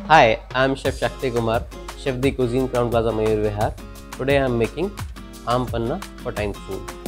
Hi, I'm Chef Shakti Kumar, Chef the Cuisine Crown Plaza Mayur Vihar. Today I'm making Aam Panna for Food.